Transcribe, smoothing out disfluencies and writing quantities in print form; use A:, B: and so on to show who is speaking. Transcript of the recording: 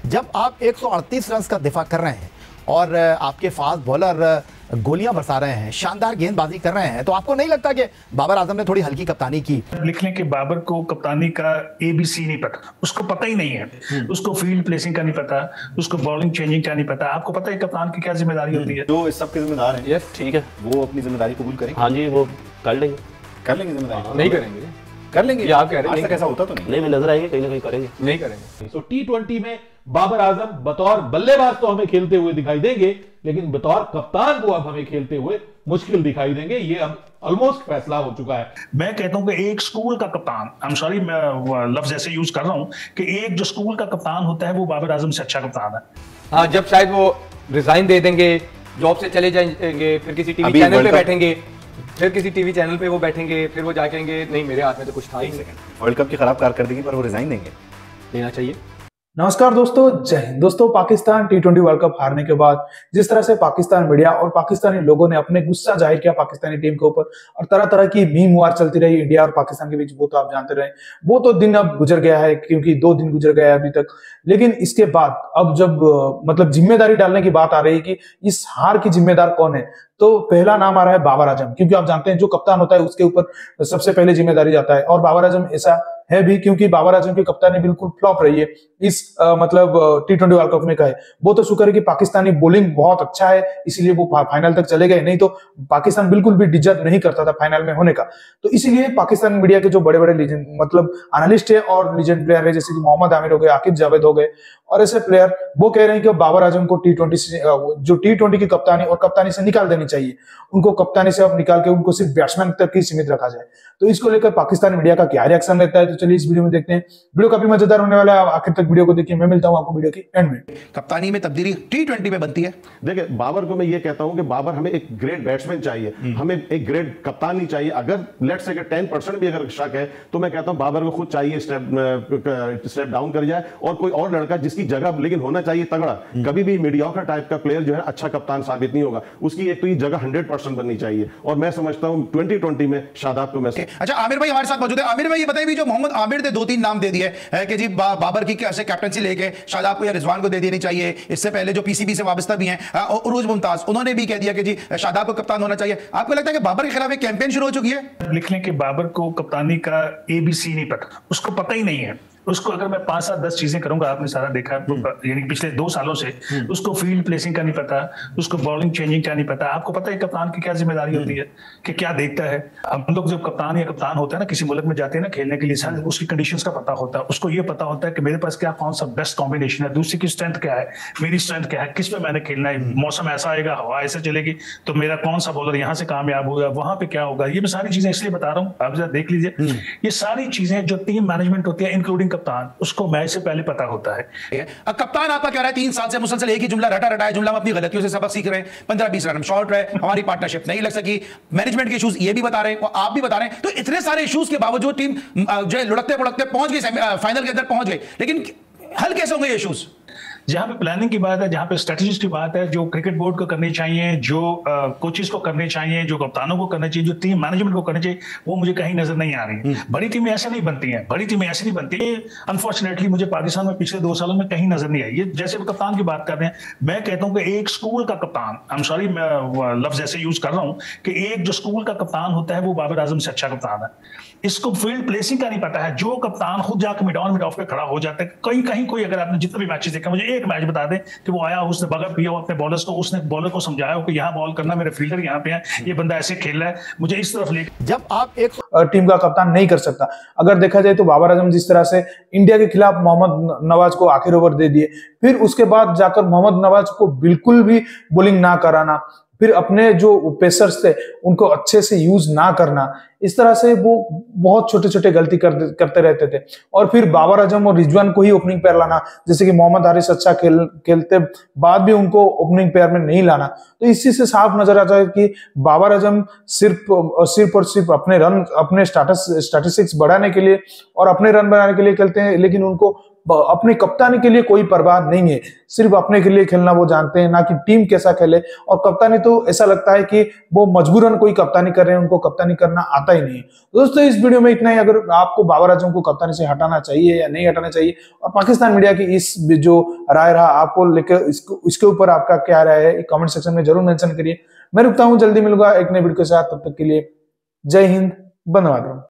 A: जब आप 138 रन का दिफा कर रहे हैं और आपके फास्ट बॉलर गोलियां बरसा रहे हैं, शानदार गेंदबाजी कर रहे हैं, तो आपको नहीं लगता कि बाबर आजम ने थोड़ी हल्की कप्तानी की?
B: लिख लें कि बाबर को कप्तानी का ABC नहीं पता, उसको पता ही नहीं है। उसको फील्ड प्लेसिंग का नहीं पता, उसको बॉलिंग चेंजिंग का नहीं पता। आपको पता है कप्तान की क्या जिम्मेदारी होती है?
C: जो इस सब के जिम्मेदार हैं,
D: ठीक है,
C: वो अपनी जिम्मेदारी कबूल करेंगे।
D: हाँ जी, वो कर लेंगे
C: जिम्मेदारी।
E: नहीं करेंगे,
C: कर लेंगे।
E: ये आप कह रहे हैं?
C: आज तक ऐसा होता तो नहीं।
D: नहीं, नजर आएंगे, कहीं ना कहीं करेंगे।
E: नहीं करेंगे।
F: तो T20 में बाबर आजम बतौर बल्लेबाज तो हमें खेलते हुए दिखाई देंगे, लेकिन बतौर कप्तान वो अब हमें खेलते हुए मुश्किल दिखाई देंगे। ये अब ऑलमोस्ट फैसला हो चुका है।
B: मैं कहता हूं कि एक स्कूल का कप्तान, आई एम सॉरी मैं लफ्ज ऐसे यूज कर रहा हूं, कि एक जो स्कूल का कप्तान होता है वो बाबर आजम से अच्छा कप्तान है।
E: हाँ, जब शायद वो रिजाइन दे देंगे, जॉब से चले जाएंगे, फिर किसी टीवी चैनल पे बैठेंगे, फिर वो बैठेंगे, फिर वो जाके कहेंगे नहीं मेरे हाथ में तो कुछ था ही नहीं।
C: वर्ल्ड कप की खराब कारकर्दगी पर वो रिजाइन देंगे।
E: देना चाहिए।
G: नमस्कार दोस्तों, जय हिंद। दोस्तों, पाकिस्तान T20 वर्ल्ड कप हारने के बाद जिस तरह से पाकिस्तान मीडिया और पाकिस्तानी लोगों ने अपने गुस्सा जाहिर किया पाकिस्तानी टीम के ऊपर और तरह तरह की मीम वार चलती रही इंडिया और पाकिस्तान के बीच, वो तो आप जानते रहे। वो तो दिन अब गुजर गया है, क्योंकि 2 दिन गुजर गया है अभी तक। लेकिन इसके बाद अब जब मतलब जिम्मेदारी डालने की बात आ रही है कि इस हार की जिम्मेदार कौन है, तो पहला नाम आ रहा है बाबर आजम, क्योंकि आप जानते हैं जो कप्तान होता है उसके ऊपर सबसे पहले जिम्मेदारी जाता है। और बाबर आजम ऐसा है भी क्योंकि बाबर आजम की कप्तानी बिल्कुल फ्लॉप रही है इस मतलब T20 वर्ल्ड कप में का है। वो तो शुक्र है कि पाकिस्तानी बॉलिंग बहुत अच्छा है, इसीलिए वो फाइनल तक चले गए, नहीं तो पाकिस्तान बिल्कुल भी डिजर्व नहीं करता था फाइनल में होने का। तो इसीलिए पाकिस्तान मीडिया के जो बड़े बड़े मतलब एनालिस्ट है और लीजेंड प्लेयर है, जैसे कि मोहम्मद आमिर हो गए, आकिब जावेद हो गए और ऐसे प्लेयर, वो कह रहे हैं कि बाबर आजम को T20 की कप्तानी और कप्तानी से निकाल देनी चाहिए। उनको कप्तानी से अब निकाल के उनको सिर्फ बैट्समैन तक ही सीमित रखा जाए। तो इसको लेकर पाकिस्तानी मीडिया का क्या रिएक्शन रहता है, तो चलिए इस वीडियो में देखते हैं। वीडियो काफी मजेदार होने वाला है, आखिर तक वीडियो को देखिए। मैं मिलता हूं आपको वीडियो की एंड में।
A: कप्तानी में तब्दीली T20 में बनती है।
C: देखिए, बाबर को मैं ये कहता हूं कि बाबर हमें एक ग्रेट बैट्समैन चाहिए, हमें एक ग्रेट कप्तान नहीं चाहिए। अगर लेट्स से 10% भी अगर शक है तो मैं कहता हूं बाबर को खुद चाहिए स्टेप डाउन कर जाए और कोई और लड़का जिसकी जगह लेकिन होना चाहिए तगड़ा। कभी भी मीडियोकर टाइप का प्लेयर जो है अच्छा कप्तान साबित नहीं होगा। उसकी एक तो ये जगह 100% बननी चाहिए और मैं समझता हूं 2020 में शादाब को मैं
A: अच्छा, आमिर भाई हमारे साथ मौजूद है। आमिर भाई ये बताइए, जो मोहम्मद आमिर ने 2-3 नाम दे दिए कि जी बाबर की कैसे कैप्टनसी लेके शादाब को या रिजवान को दे देनी चाहिए। इससे पहले जो PCB से वाबस्ता भी हैं, उरूज मुमताज, उन्होंने भी कह दिया कि जी शादाब को कप्तान होना चाहिए। आपको लगता है कि बाबर के खिलाफ एक कैंपेन शुरू हो चुकी है?
B: लिख लें कि बाबर को कप्तानी का ABC नहीं पता, उसको पता ही नहीं है। उसको अगर मैं 5, 7, 10 चीजें करूंगा, आपने सारा देखा यानी पिछले 2 सालों से, उसको फील्ड प्लेसिंग का नहीं पता, उसको बॉलिंग चेंजिंग का नहीं पता। आपको पता है कप्तान की क्या जिम्मेदारी होती है, कि क्या देखता है। हम लोग जब कप्तान या कप्तान होता है ना, किसी मुल्क में जाते हैं ना खेलने के लिए, सारे उसकी कंडीशंस का पता होता है। उसको ये पता होता है कि मेरे पास क्या कौन सा बेस्ट कॉम्बिनेशन है, दूसरी की स्ट्रेंथ क्या है, मेरी स्ट्रेंथ क्या है, किस पे मैंने खेलना है, मौसम ऐसा आएगा, हवा ऐसे चलेगी तो मेरा कौन सा बॉलर यहाँ से कामयाब होगा, वहां पे क्या होगा। ये मैं सारी चीजें इसलिए बता रहा हूँ, आप जरा देख लीजिए। ये सारी चीजें जो टीम मैनेजमेंट होती है इंक्लूडिंग कप्तान, उसको मैच से पहले पता होता है।
A: कप्तान आपका क्या रहा है? 3 साल से मुसलसल एक ही जुमला रटा है, जुमला में अपनी गलतियों से सबक सीख रहे हैं। 15-20 रन शॉर्ट रहे, हमारी पार्टनरशिप नहीं लग सकी, मैनेजमेंट के इश्यूज ये भी बता रहे हैं और आप भी बता रहे हैं। तो इतने सारे इश्यूज के बावजूद टीम जो है लुढ़कते पुढ़कते पहुंच गई, फाइनल के अंदर पहुंच गई, लेकिन हल कैसे होंगे ये इश्यूज?
B: जहां पे प्लानिंग की बात है, जहां पे स्ट्रेटजीज की बात है, जो क्रिकेट बोर्ड को करनी चाहिए, जो कोचेस को करनी चाहिए, जो कप्तानों को करना चाहिए, जो टीम मैनेजमेंट को करनी चाहिए, वो मुझे कहीं नजर नहीं आ रही। बड़ी टीमें ऐसे नहीं बनती हैं, बड़ी टीमें ऐसे नहीं बनती है। अनफॉर्चुनेटली मुझे पाकिस्तान में पिछले 2 सालों में कहीं नजर नहीं आई। ये जैसे कप्तान की बात कर रहे हैं, मैं कहता हूं कि एक स्कूल का कप्तान, आई एम सॉरी मैं लफ्ज ऐसे यूज कर रहा हूं, कि एक जो स्कूल का कप्तान होता है वो बाबर आजम से अच्छा कप्तान है। इसको फील्ड प्लेसिंग का नहीं पता है। जो कप्तान खुद जाकर मिड ऑफ पे खड़ा हो जाता है, कहीं कहीं कोई, अगर आपने जितने भी मैचेस देखे, मुझे एक मैच बता दें कि वो आया, उसने बगल पिया अपने बॉलर्स को, उसने बॉलर को समझाया हो कि यहाँ बॉल करना, मेरे फील्डर यहाँ पे है, ये बंदा ऐसे खेल रहा है, मुझे इस तरफ ले।
A: जब आप एक
G: टीम का कप्तान नहीं कर सकता, अगर देखा जाए तो बाबर आजम जिस तरह से इंडिया के खिलाफ मोहम्मद नवाज को आखिर ओवर दे दिए, फिर उसके बाद जाकर मोहम्मद नवाज को बिल्कुल भी बॉलिंग ना कराना, फिर अपने जो पेसर्स थे उनको अच्छे से यूज ना करना, इस तरह से वो बहुत छोटे छोटे गलती करते रहते थे। और फिर बाबर आजम और रिजवान को ही ओपनिंग पेयर लाना, जैसे कि मोहम्मद हारिस अच्छा खेलते बाद भी उनको ओपनिंग पेयर में नहीं लाना। तो इसी से साफ नजर आता है कि बाबर आजम सिर्फ और सिर्फ अपने स्टैटिस्टिक्स बढ़ाने के लिए और अपने रन बनाने के लिए खेलते हैं, लेकिन उनको अपने कप्तानी के लिए कोई परवाह नहीं है, सिर्फ अपने के लिए खेलना वो जानते हैं, ना कि टीम कैसा खेले। और कप्तानी तो ऐसा लगता है कि वो मजबूरन कोई कप्तानी कर रहे हैं, उनको कप्तानी करना आता ही नहीं है। दोस्तों इस वीडियो में इतना ही। अगर आपको बाबर आजम को कप्तानी से हटाना चाहिए या नहीं हटाना चाहिए, और पाकिस्तान मीडिया की इस जो राय रहा आपको लेकर, इसके ऊपर आपका क्या राय है कमेंट सेक्शन में जरूर मेंशन करिए। मैं रुकता हूं, जल्दी मिलूंगा एक नए वीडियो के साथ। तब तक के लिए जय हिंद, वंदे मातरम।